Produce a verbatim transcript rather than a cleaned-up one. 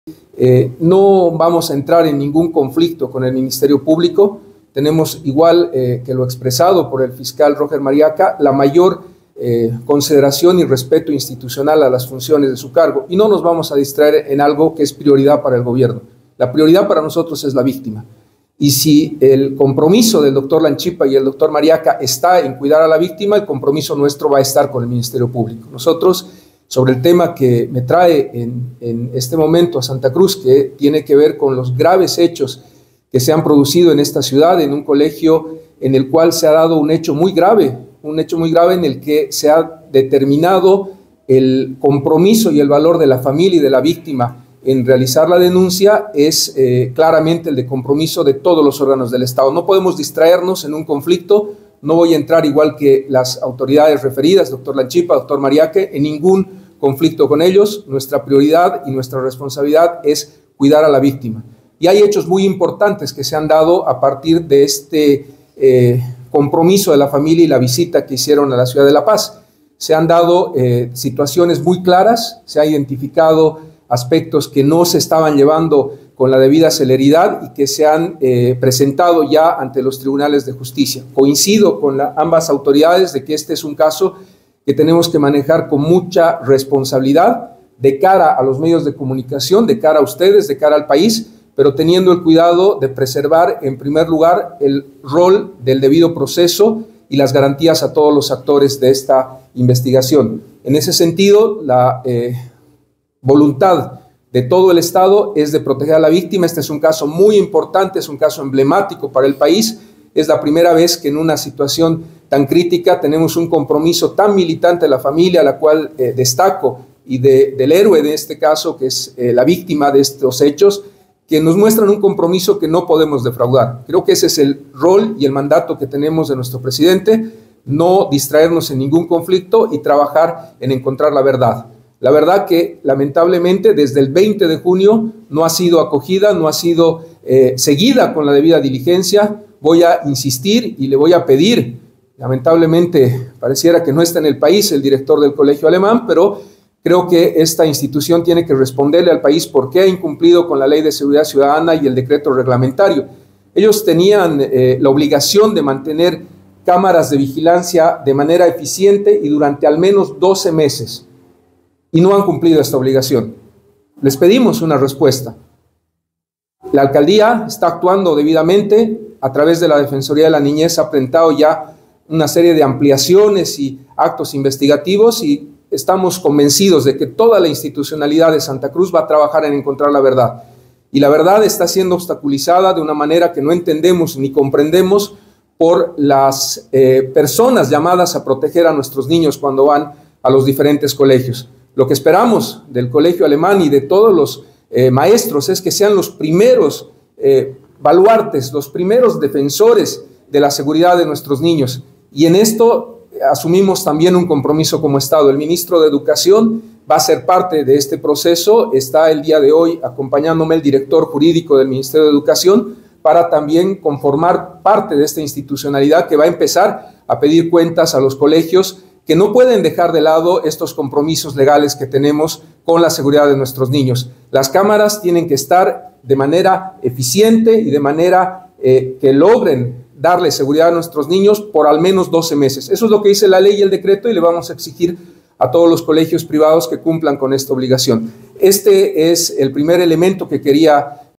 Eh, no vamos a entrar en ningún conflicto con el Ministerio Público. Tenemos, igual eh, que lo expresado por el fiscal Roger Mariaca, la mayor eh, consideración y respeto institucional a las funciones de su cargo, y no nos vamos a distraer en algo que es prioridad para el gobierno. La prioridad para nosotros es la víctima. Y si el compromiso del doctor Lanchipa y el doctor Mariaca está en cuidar a la víctima, el compromiso nuestro va a estar con el Ministerio Público. Nosotros, sobre el tema que me trae en, en este momento a Santa Cruz, que tiene que ver con los graves hechos que se han producido en esta ciudad, en un colegio en el cual se ha dado un hecho muy grave, un hecho muy grave en el que se ha determinado el compromiso y el valor de la familia y de la víctima en realizar la denuncia, es eh, claramente el de compromiso de todos los órganos del Estado. No podemos distraernos en un conflicto. No voy a entrar, igual que las autoridades referidas, doctor Lanchipa, doctor Mariaque, en ningún conflicto con ellos. Nuestra prioridad y nuestra responsabilidad es cuidar a la víctima. Y hay hechos muy importantes que se han dado a partir de este eh, compromiso de la familia y la visita que hicieron a la ciudad de La Paz. Se han dado eh, situaciones muy claras, se ha identificado aspectos que no se estaban llevando con la debida celeridad y que se han eh, presentado ya ante los tribunales de justicia. Coincido con la, ambas autoridades de que este es un caso que tenemos que manejar con mucha responsabilidad de cara a los medios de comunicación, de cara a ustedes, de cara al país, pero teniendo el cuidado de preservar en primer lugar el rol del debido proceso y las garantías a todos los actores de esta investigación. En ese sentido, la eh, voluntad de todo el Estado es de proteger a la víctima. Este es un caso muy importante, es un caso emblemático para el país. Es la primera vez que en una situación tan crítica tenemos un compromiso tan militante de la familia, a la cual eh, destaco, y de, del héroe de este caso, que es eh, la víctima de estos hechos, que nos muestran un compromiso que no podemos defraudar. Creo que ese es el rol y el mandato que tenemos de nuestro presidente, no distraernos en ningún conflicto y trabajar en encontrar la verdad. La verdad que lamentablemente desde el veinte de junio no ha sido acogida, no ha sido eh, seguida con la debida diligencia. Voy a insistir y le voy a pedir, lamentablemente pareciera que no está en el país el director del Colegio Alemán, pero creo que esta institución tiene que responderle al país por qué ha incumplido con la Ley de Seguridad Ciudadana y el decreto reglamentario. Ellos tenían eh, la obligación de mantener cámaras de vigilancia de manera eficiente y durante al menos doce meses. Y no han cumplido esta obligación. Les pedimos una respuesta. La alcaldía está actuando debidamente. A través de la Defensoría de la Niñez ha presentado ya una serie de ampliaciones y actos investigativos, y estamos convencidos de que toda la institucionalidad de Santa Cruz va a trabajar en encontrar la verdad. Y la verdad está siendo obstaculizada de una manera que no entendemos ni comprendemos por las eh, personas llamadas a proteger a nuestros niños cuando van a los diferentes colegios. Lo que esperamos del Colegio Alemán y de todos los eh, maestros es que sean los primeros eh, baluartes, los primeros defensores de la seguridad de nuestros niños. Y en esto asumimos también un compromiso como Estado. El ministro de Educación va a ser parte de este proceso. Está el día de hoy acompañándome el director jurídico del Ministerio de Educación para también conformar parte de esta institucionalidad que va a empezar a pedir cuentas a los colegios, que no pueden dejar de lado estos compromisos legales que tenemos con la seguridad de nuestros niños. Las cámaras tienen que estar de manera eficiente y de manera eh, que logren darle seguridad a nuestros niños por al menos doce meses. Eso es lo que dice la ley y el decreto, y le vamos a exigir a todos los colegios privados que cumplan con esta obligación. Este es el primer elemento que quería